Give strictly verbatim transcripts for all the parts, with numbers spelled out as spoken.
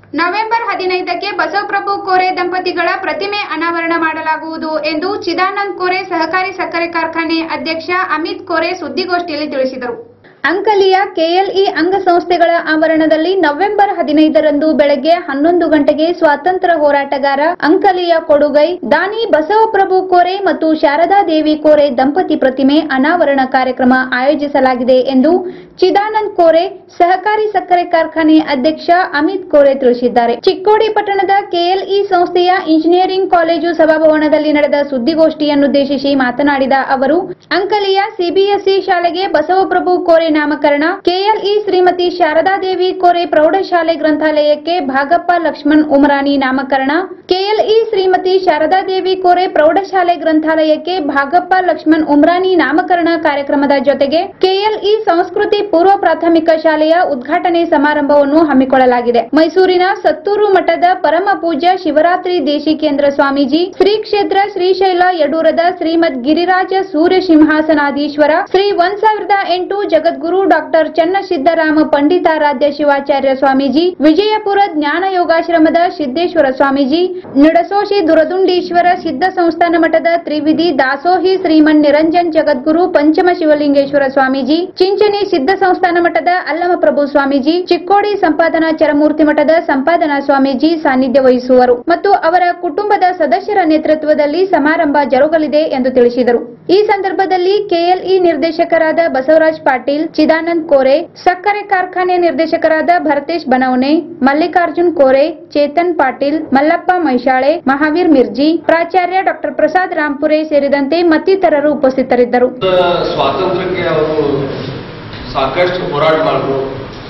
November ಹದಿನೈದಕ್ಕೆ ಬಸವಪ್ರಭು ಕೋರೆ ದಂಪತಿಗಳ ಪ್ರತಿಮೆ ಅನಾವರಣ ಮಾಡಲಾಗುವುದು ಎಂದು ಚಿದಾನಂದ್ ಕೋರೆ ಸಹಕಾರಿ ಸಕ್ಕರೆ ಕಾರ್ಖಾನೆ ಅಧ್ಯಕ್ಷ ಅಮಿತ್ ಕೋರೆ ಸುದ್ದಿಗೋಷ್ಠಿಯಲ್ಲಿ ತಿಳಿಸಿದರು. ಅಂಕಲಿಯ ಕೆಎಲ್ಇ ಅಂಗಸಂಸ್ಥೆಗಳ ಆವರಣದಲ್ಲಿ ನವೆಂಬರ್ ಹದಿನೈದರಂದು ಬೆಳಗ್ಗೆ ಹನ್ನೊಂದು ಗಂಟೆಗೆ ಸ್ವಾತಂತ್ರ್ಯ ಹೋರಾಟಗಾರ ಅಂಕಲಿಯ ಕೊಡುಗೈ ದಾನಿ ಬಸವಪ್ರಭು ಕೋರೆ ಮತ್ತು ಶಾರದಾದೇವಿ ಕೋರೆ ದಂಪತಿ ಪ್ರತಿಮೆ ಅನಾವರಣ ಕಾರ್ಯಕ್ರಮ ಆಯೋಜಿಸಲಾಗಿದೆ ಎಂದು ಚಿದಾನಂದ್ ಕೋರೆ ಸಹಕಾರಿ ಸಕ್ಕರೆ ಕಾರ್ಖಾನೆ ಅಧ್ಯಕ್ಷ ಅಮಿತ್ ಕೋರೆ ತಿಳಿಸಿದ್ದಾರೆ. ಚಿಕ್ಕೋಡಿ ಪಟ್ಟಣದ ಕೆಎಲ್ಇ ಸಂಸ್ಥೆಯ ಇಂಜಿನಿಯರಿಂಗ್ ಕಾಲೇಜು ಸಭಾಭವನದಲ್ಲಿ ನಡೆದ ಸುದ್ದಿಗೋಷ್ಠಿಯನ್ನುದ್ದೇಶಿಸಿ ಮಾತನಾಡಿದ ಅವರು, ಅಂಕಲಿಯ ಸಿಬಿಎಸ್ಇ ಶಾಲೆಗೆ ಬಸವಪ್ರಭು ಕೋರೆ ನಾಮಕರಣ, ಕೆಎಲ್ಇ ಶ್ರೀಮತಿ ಶಾರದಾದೇವಿ ಕೋರೆ ಪ್ರೌಢಶಾಲೆ ಗ್ರಂಥಾಲಯಕ್ಕೆ ಭಾಗಪ್ಪ ಲಕ್ಷ್ಮಣ್ ಉಮರಾನಿ ನಾಮಕರಣ, ಕೆಎಲ್ಇ ಶ್ರೀಮತಿ ಶಾರದಾದೇವಿ ಕೋರೆ ಪ್ರೌಢಶಾಲೆ ಗ್ರಂಥಾಲಯಕ್ಕೆ ಭಾಗಪ್ಪ ಲಕ್ಷ್ಮಣ್ ಉಮರಾನಿ ನಾಮಕರಣ ಕಾರ್ಯಕ್ರಮದ ಜೊತೆಗೆ ಕೆಎಲ್ಇ ಸಂಸ್ಕೃತಿ ಪೂರ್ವ ಪ್ರಾಥಮಿಕ ಶಾಲೆಯ ಉದ್ಘಾಟನೆ ಸಮಾರಂಭವನ್ನು ಹಮ್ಮಿಕೊಳ್ಳಲಾಗಿದೆ. ಮೈಸೂರಿನ ಸತ್ತೂರು ಮಠದ ಪರಮ ಪೂಜ್ಯ ಶಿವರಾತ್ರಿ ದೇಶಿಕೇಂದ್ರ ಸ್ವಾಮೀಜಿ, ಶ್ರೀ ಕ್ಷೇತ್ರ ಶ್ರೀಶೈಲ ಯಡೂರದ ಶ್ರೀಮದ್ ಗಿರಿರಾಜ ಸೂರ್ಯ ಸಿಂಹಾಸನಾಧೀಶ್ವರ, ಶ್ರೀ ಒಂದ್ ಸಾವಿರದ ಎಂಟು ಜಗದ್ಗುರು ಡಾಕ್ಟರ್ ಚನ್ನಸಿದ್ದರಾಮ ಪಂಡಿತಾರಾಧ್ಯ ಶಿವಾಚಾರ್ಯ ಸ್ವಾಮೀಜಿ, ವಿಜಯಪುರ ಜ್ಞಾನ ಯೋಗಾಶ್ರಮದ ಸಿದ್ದೇಶ್ವರ ಸ್ವಾಮೀಜಿ, ನಿಡಸೋಶಿ ದುರದುಂಡೀಶ್ವರ ಸಿದ್ಧ ಸಂಸ್ಥಾನ ಮಠದ ತ್ರಿವಿಧಿ ದಾಸೋಹಿ ಶ್ರೀಮನ್ ನಿರಂಜನ್ ಜಗದ್ಗುರು ಪಂಚಮ ಶಿವಲಿಂಗೇಶ್ವರ ಸ್ವಾಮೀಜಿ, ಚಿಂಚಣಿ ಸಿದ್ಧ ಸಂಸ್ಥಾನ ಮಠದ ಅಲ್ಲಮಪ್ರಭು ಸ್ವಾಮೀಜಿ, ಚಿಕ್ಕೋಡಿ ಸಂಪಾದನಾ ಚರಮೂರ್ತಿ ಮಠದ ಸಂಪಾದನಾ ಸ್ವಾಮೀಜಿ ಸಾನ್ನಿಧ್ಯ ವಹಿಸುವರು ಮತ್ತು ಅವರ ಕುಟುಂಬದ ಸದಸ್ಯರ ನೇತೃತ್ವದಲ್ಲಿ ಸಮಾರಂಭ ಜರುಗಲಿದೆ ಎಂದು ತಿಳಿಸಿದರು. ಈ ಸಂದರ್ಭದಲ್ಲಿ ಕೆಎಲ್ಇ ನಿರ್ದೇಶಕರಾದ ಬಸವರಾಜ್ ಪಾಟೀಲ್, ಚಿದಾನಂದ್ ಕೋರೆ, ಸಕ್ಕರೆ ಕಾರ್ಖಾನೆ ನಿರ್ದೇಶಕರಾದ ಭರತೇಶ್ ಬನವನೆ, ಮಲ್ಲಿಕಾರ್ಜುನ್ ಕೋರೆ, ಚೇತನ್ ಪಾಟೀಲ್, ಮಲ್ಲಪ್ಪ ಮೈಶಾಳೆ, ಮಹಾವೀರ್ ಮಿರ್ಜಿ, ಪ್ರಾಚಾರ್ಯ ಡಾಕ್ಟರ್ ಪ್ರಸಾದ್ ರಾಂಪುರೆ ಸೇರಿದಂತೆ ಮತ್ತಿತರರು ಉಪಸ್ಥಿತರಿದ್ದರು. ಸ್ವಾತಂತ್ರ್ಯಕ್ಕೆ ಅವರು ಸಾಕಷ್ಟು ಹೋರಾಟ ಮಾಡಿದ್ರು.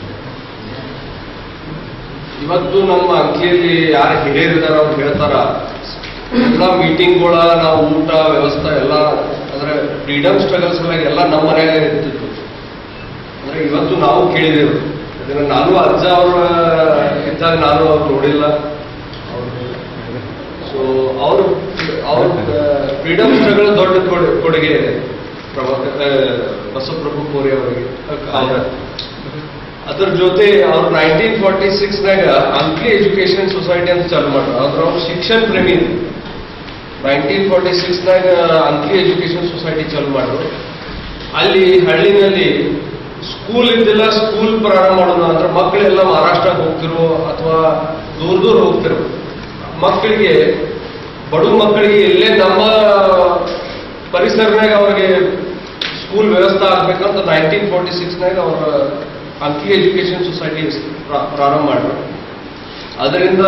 ಇವತ್ತು ನಮ್ಮ ಅಂಕಿಯಲ್ಲಿ ಯಾರು ಹಿರಿಯರಿದಾರ ಅವ್ರು ಹೇಳ್ತಾರ, ಎಲ್ಲ ಮೀಟಿಂಗ್ಗಳ ನಾವು ಊಟ ವ್ಯವಸ್ಥೆ ಎಲ್ಲ ಅಂದ್ರೆ ಫ್ರೀಡಮ್ ಸ್ಟ್ರಗಲ್ಸ್ ಎಲ್ಲ ನಮ್ಮ ಮನೆಯಾಗ ಇರ್ತಿತ್ತು. ಅಂದ್ರೆ ಇವತ್ತು ನಾವು ಕೇಳಿದೆವು ಅದನ್ನ. ನಾನು ಅಜ್ಜ ಅವ್ರ ಇದ್ದಾಗ ನಾನು ಅವ್ರು ನೋಡಿಲ್ಲ. ಸೊ ಅವರು ಅವ್ರ ಫ್ರೀಡಮ್ ಸ್ಟ್ರಗಲ್ ದೊಡ್ಡ ಕೊಡುಗೆ ಇದೆ ಬಸವಪ್ರಭು ಕೋರೆ ಅವರಿಗೆ. ಅದ್ರ ಜೊತೆ ಅವ್ರು ನೈನ್ಟೀನ್ ಫಾರ್ಟಿ ಸಿಕ್ಸ್ ನಾಗ ಅಂಕ್ಲಿ ಎಜುಕೇಶನ್ ಸೊಸೈಟಿ ಅಂತ ಚಾಲು ಮಾಡ್ರು. ಅದ್ರ ಅವ್ರು ಶಿಕ್ಷಣ ಪ್ರೇಮಿ. ನೈನ್ಟೀನ್ ಫಾರ್ಟಿ ಸಿಕ್ಸ್ ನಾಗ ಅಂಕ್ಲಿ ಎಜುಕೇಶನ್ ಸೊಸೈಟಿ ಚಾಲು ಮಾಡಿದ್ರು. ಅಲ್ಲಿ ಹಳ್ಳಿನಲ್ಲಿ ಸ್ಕೂಲ್ ಇದ್ದಿಲ್ಲ, ಸ್ಕೂಲ್ ಪ್ರಾರಂಭ ಮಾಡೋಣ ಅಂದ್ರೆ ಮಕ್ಕಳೆಲ್ಲ ಮಹಾರಾಷ್ಟ್ರ ಹೋಗ್ತಿರೋ ಅಥವಾ ದೂರ ದೂರ ಹೋಗ್ತಿರೋ ಮಕ್ಕಳಿಗೆ, ಬಡ ಮಕ್ಕಳಿಗೆ ಎಲ್ಲೇ ನಮ್ಮ ಪರಿಸರನಾಗ ಅವ್ರಿಗೆ ಸ್ಕೂಲ್ ವ್ಯವಸ್ಥೆ ಆಗ್ಬೇಕಂತ ನೈನ್ಟೀನ್ ಫಾರ್ಟಿ ಸಿಕ್ಸ್ ನಾಗ ಅವರ ಅಂಕ್ಲಿ ಎಜುಕೇಶನ್ ಸೊಸೈಟಿ ಪ್ರಾರಂಭ ಮಾಡಿದ್ರು. ಅದರಿಂದ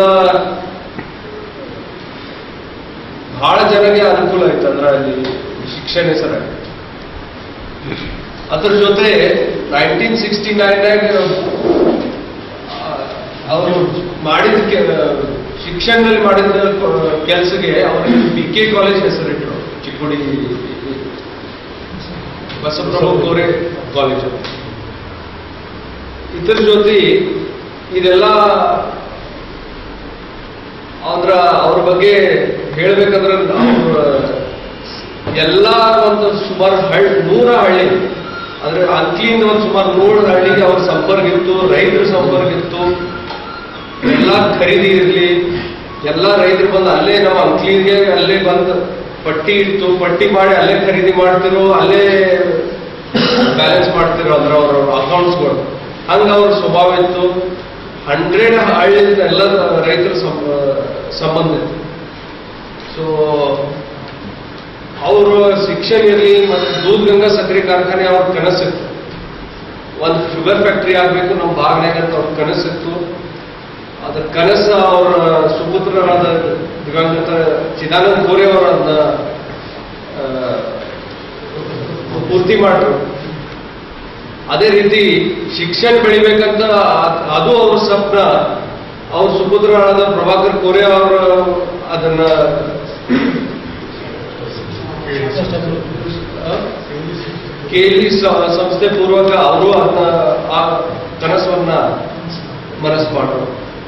ಬಹಳ ಜನಕ್ಕೆ ಅನುಕೂಲ ಆಯ್ತು. ಅಂದ್ರೆ ಅಲ್ಲಿ ಶಿಕ್ಷಣ ಸರ. ಅದ್ರ ಜೊತೆ ನೈನ್ಟೀನ್ ಸಿಕ್ಸ್ಟಿ ನೈನ್ನಾಗ ಅವರು ಮಾಡಿದ ಶಿಕ್ಷಣದಲ್ಲಿ ಮಾಡಿದ ಕೆಲಸಕ್ಕೆ ಅವರಿಗೆ ಬಿ ಕೆ ಕಾಲೇಜ್ ಹೆಸರಿಟ್ಟರು. ಚಿಕ್ಕೋಡಿ ಬಸವಪ್ರಭು ಕೋರೆ ಕಾಲೇಜು. ಇದ್ರ ಜೊತೆ ಇದೆಲ್ಲ ಅಂದ್ರ ಅವ್ರ ಬಗ್ಗೆ ಹೇಳ್ಬೇಕಂದ್ರೆ ಅವ್ರ ಎಲ್ಲ ಒಂದು ಸುಮಾರು ಹಳ್ಳಿ ನೂರ ಹಳ್ಳಿ ಅಂದ್ರೆ ಅಂಕ್ಲಿಯಿಂದ ಒಂದು ಸುಮಾರು ನೂರ ಹಳ್ಳಿಗೆ ಅವ್ರ ಸಂಪರ್ಕ ಇತ್ತು, ರೈತರ ಸಂಪರ್ಕ ಇತ್ತು. ಎಲ್ಲ ಖರೀದಿ ಇರಲಿ, ಎಲ್ಲ ರೈತರು ಬಂದು ಅಲ್ಲೇ ನಮ್ಮ ಅಂಕ್ಲಿಗೆ ಅಲ್ಲೇ ಬಂದು ಪಟ್ಟಿ ಇತ್ತು, ಪಟ್ಟಿ ಮಾಡಿ ಅಲ್ಲೇ ಖರೀದಿ ಮಾಡ್ತಿರೋ, ಅಲ್ಲೇ ಬ್ಯಾಲೆನ್ಸ್ ಮಾಡ್ತಿರೋ ಅಂದ್ರೆ ಅವ್ರ ಅಕೌಂಟ್ಸ್ಗಳು. ಹಂಗ ಅವ್ರ ಸ್ವಭಾವ ಇತ್ತು. ಹಂಡ್ರೆಡ್ ಹಳ್ಳಿಯಿಂದ ಎಲ್ಲ ರೈತರ ಸಂಬಂಧ ಇತ್ತು. ಸೊ ಅವರು ಶಿಕ್ಷಣ ಇರಲಿ ಮತ್ತು ದೂಧಗಂಗಾ ಸಕ್ಕರೆ ಕಾರ್ಖಾನೆ ಅವ್ರ ಕನಸಿತ್ತು. ಒಂದು ಶುಗರ್ ಫ್ಯಾಕ್ಟ್ರಿ ಆಗ್ಬೇಕು ನಮ್ಮ ಭಾಗನಾಗ ಅಂತ ಅವ್ರ ಕನಸಿತ್ತು. ಅದ್ರ ಕನಸು ಅವರ ಸುಪುತ್ರರಾದ ದಿವಂಗತ ಚಿದಾನಂದ್ ಕೋರೆ ಅವರನ್ನ ಪೂರ್ತಿ ಮಾಡ್ರು. ಅದೇ ರೀತಿ ಶಿಕ್ಷಣ ಬೆಳಿಬೇಕಂತ ಅದು ಅವ್ರ ಸ್ವಪ್ನ. ಅವ್ರ ಸುಪುತ್ರರಾದ ಪ್ರಭಾಕರ್ ಕೋರೆ ಅವರು ಅದನ್ನ ಕೆಎಲ್ಇ ಸಂಸ್ಥೆ ಪೂರ್ವಕ ಅವರು ಅದನ್ನ ಆ ಕನಸವನ್ನ ಮನಸ್ಸು ಮಾಡ್ರು.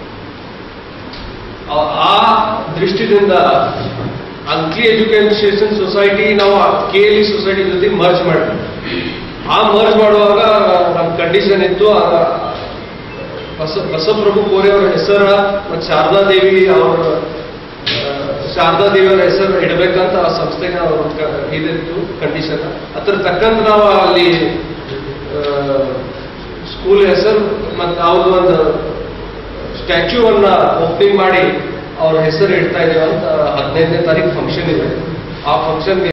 ಆ ದೃಷ್ಟಿಯಿಂದ ಅಂಕ್ಲಿ ಎಜುಕೇಶನ್ ಸೊಸೈಟಿ ನಾವು ಕೆಎಲ್ಇ ಸೊಸೈಟಿ ಜೊತೆ ಮರ್ಜ್ ಮಾಡಿದ್ವಿ. ಆ ಮರ್ಜ್ ಮಾಡುವಾಗ ನಮ್ಮ ಕಂಡೀಷನ್ ಇತ್ತು, ಬಸ ಬಸವಪ್ರಭು ಕೋರೆ ಅವರ ಹೆಸರ ಮತ್ತು ಶಾರದಾದೇವಿ ಅವರ ಶಾರದಾದೇವಿ ಅವರ ಹೆಸರು ಇಡಬೇಕಂತ ಆ ಸಂಸ್ಥೆಗೆ ಅವ್ರ ಇದಿತ್ತು ಕಂಡೀಷನ್. ಅದ್ರ ತಕ್ಕಂತ ನಾವು ಅಲ್ಲಿ ಸ್ಕೂಲ್ ಹೆಸರು ಮತ್ತು ಅವ್ರದ್ದು ಒಂದು ಸ್ಟ್ಯಾಚ್ಯೂ ಅನ್ನ ಓಪನಿಂಗ್ ಮಾಡಿ ಅವ್ರ ಹೆಸರು ಇಡ್ತಾ ಇದ್ದೀವಿ ಅಂತ ಹದಿನೈದನೇ ತಾರೀಕು ಫಂಕ್ಷನ್ ಇದೆ. ಆ ಫಂಕ್ಷನ್ಗೆ